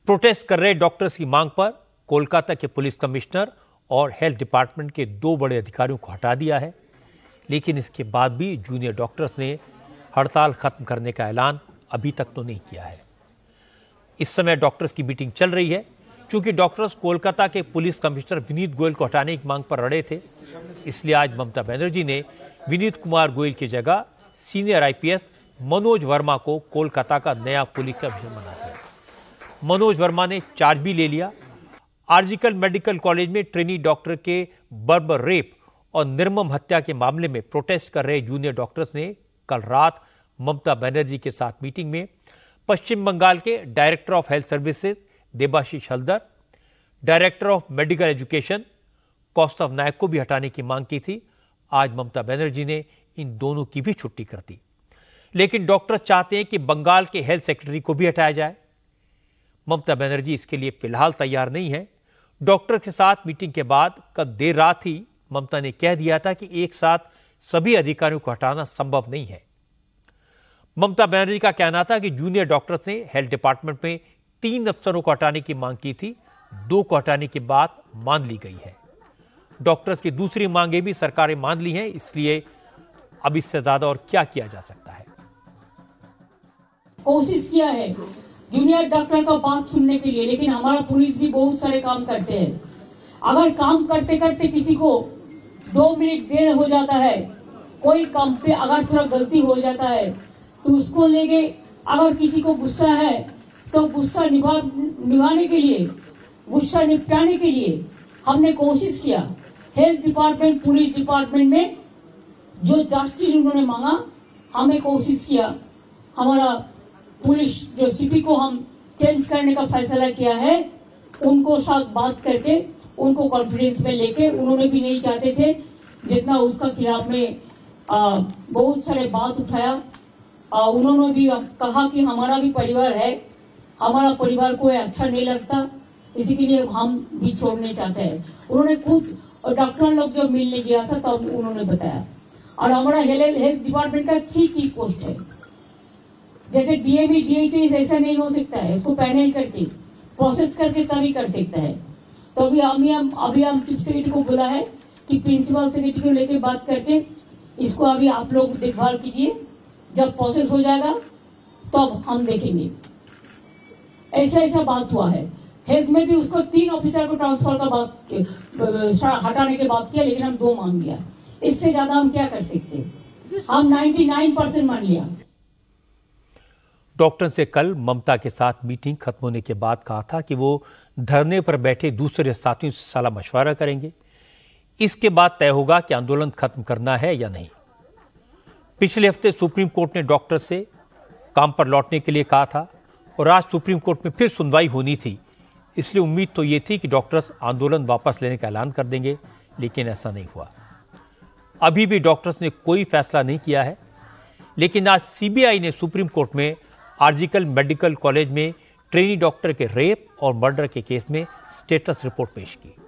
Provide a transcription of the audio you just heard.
Protest कर रहे doctors की मांग पर कोलकाता के पुलिस कमिश्नर और हेल्थ डिपार्टमेंट के 2 बड़े अधिकारियों को हटा दिया है, लेकिन इसके बाद भी जूनियर डॉक्टर्स ने हड़ताल खत्म करने का ऐलान अभी तक तो नहीं किया है। इस समय डॉक्टर्स की मीटिंग चल रही है। क्योंकि डॉक्टर्स कोलकाता के पुलिस कमिश्नर विनीत गोयल को हटाने की मांग पर अड़े थे, इसलिए आज ममता बनर्जी ने विनीत कुमार गोयल की जगह सीनियर आईपीएस मनोज वर्मा को कोलकाता का नया पुलिस कमिश्नर बना दिया। मनोज वर्मा ने चार्ज भी ले लिया। आरजीकर मेडिकल कॉलेज में ट्रेनी डॉक्टर के बर्बर रेप और निर्मम हत्या के मामले में प्रोटेस्ट कर रहे जूनियर डॉक्टर्स ने कल रात ममता बनर्जी के साथ मीटिंग में पश्चिम बंगाल के director of health services Debashish Haldar, director of medical education Kaustav Nayak को भी हटाने की मांग की थी। आज ममता बनर्जी ने इन दोनों की भी छुट्टी कर दी, लेकिन डॉक्टर्स चाहते हैं कि बंगाल के हेल्थ सेक्रेटरी को भी हटाया जाए। ममता बनर्जी इसके लिए फिलहाल तैयार नहीं है। डॉक्टर के साथ मीटिंग के बाद कल देर रात ही ममता ने कह दिया था कि एक साथ सभी अधिकारियों को हटाना संभव नहीं है। ममता बनर्जी का कहना था कि जूनियर डॉक्टर्स ने हेल्थ डिपार्टमेंट में 3 अफसरों को हटाने की मांग की थी, 2 को हटाने की बात मान ली गई है। डॉक्टर्स की दूसरी मांगे भी सरकारें मान ली हैं, इसलिए अब इससे ज्यादा और क्या किया जा सकता है। कोशिश किया है जूनियर डॉक्टर का बात सुनने के लिए, लेकिन हमारा पुलिस भी बहुत सारे काम करते हैं। अगर काम करते करते किसी को 2 मिनट देर हो जाता है, कोई काम पे अगर थोड़ा गलती हो जाता है तो उसको लेके अगर किसी को गुस्सा है तो गुस्सा निभाने के लिए, गुस्सा निपटाने के लिए हमने कोशिश किया। हेल्थ डिपार्टमेंट, पुलिस डिपार्टमेंट में जो जस्टिस उन्होंने मांगा, हमें कोशिश किया। हमारा पुलिस जो सीपी को हम चेंज करने का फैसला किया है, उनको साथ बात करके उनको कॉन्फिडेंस में लेके, उन्होंने भी नहीं चाहते थे जितना उसका खिलाफ में बहुत सारे बात उठाया। उन्होंने भी कहा कि हमारा भी परिवार है, हमारा परिवार को अच्छा नहीं लगता, इसी के लिए हम भी छोड़ने चाहते हैं। उन्होंने खुद डॉक्टर लोग जब मिलने गया था तब उन्होंने बताया। और हमारा हेल्थ डिपार्टमेंट का 3 की पोस्ट है, जैसे डीएमई डीएचएस ऐसा नहीं हो सकता है, इसको पैनल करके प्रोसेस करके तभी कर सकता है। तो अभी हम चीफ सेक्रेटरी को बोला है कि प्रिंसिपल सेक्रेटरी को लेकर बात करके इसको अभी आप लोग देखभाल कीजिए, जब प्रोसेस हो जाएगा तब हम देखेंगे। ऐसा बात हुआ है। हेल्थ में भी उसको 3 ऑफिसर को ट्रांसफर का बात हटाने के बात किया, लेकिन हम 2 मांग लिया। इससे ज्यादा हम क्या कर सकते हैं? हम 99% मान लिया। डॉक्टर से कल ममता के साथ मीटिंग खत्म होने के बाद कहा था कि वो धरने पर बैठे दूसरे साथियों से सलाह मशवरा करेंगे। इसके बाद तय होगा कि आंदोलन खत्म करना है या नहीं। पिछले हफ्ते सुप्रीम कोर्ट ने डॉक्टर से काम पर लौटने के लिए कहा था और आज सुप्रीम कोर्ट में फिर सुनवाई होनी थी, इसलिए उम्मीद तो ये थी कि डॉक्टर्स आंदोलन वापस लेने का ऐलान कर देंगे, लेकिन ऐसा नहीं हुआ। अभी भी डॉक्टर्स ने कोई फैसला नहीं किया है, लेकिन आज सीबीआई ने सुप्रीम कोर्ट में आरजीकर मेडिकल कॉलेज में ट्रेनी डॉक्टर के रेप और मर्डर के केस में स्टेटस रिपोर्ट पेश की।